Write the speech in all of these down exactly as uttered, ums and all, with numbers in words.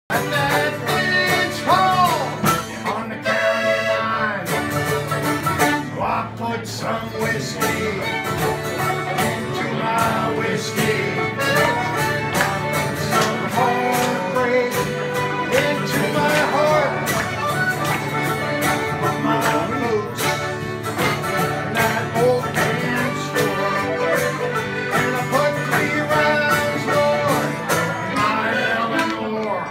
At that village hall on the county line, so I put some whiskey into my whiskey. I put some heartbreak into my heart. Put my boots in that old can store, and I put three rounds more in my Eleanor.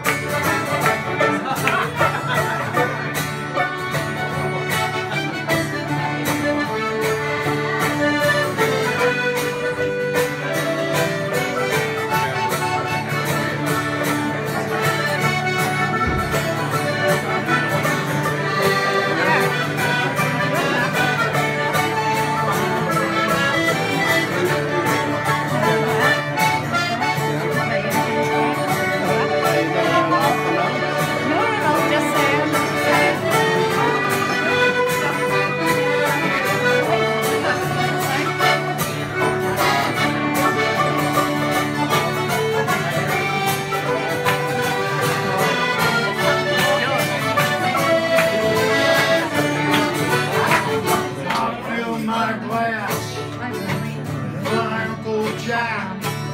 My glass, my Uncle Jack,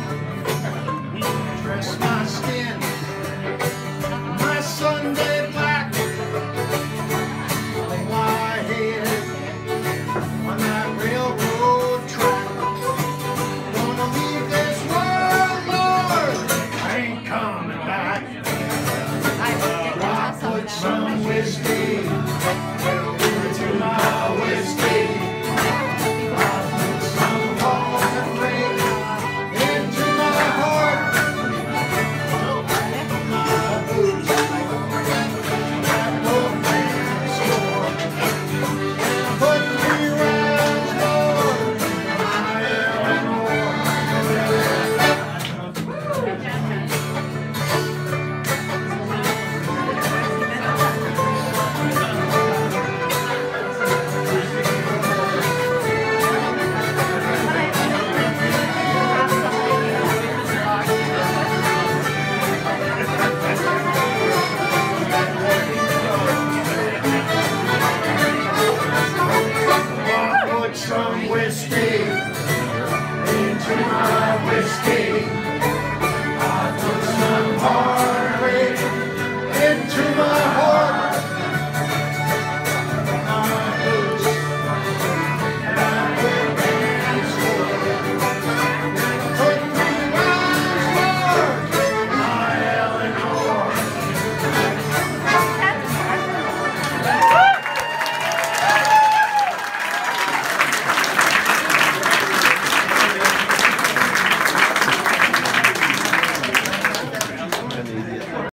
dress my skin, my Sunday black, lay my head on that railroad track. Gonna leave this world, Lord, I ain't coming back. I put some whiskey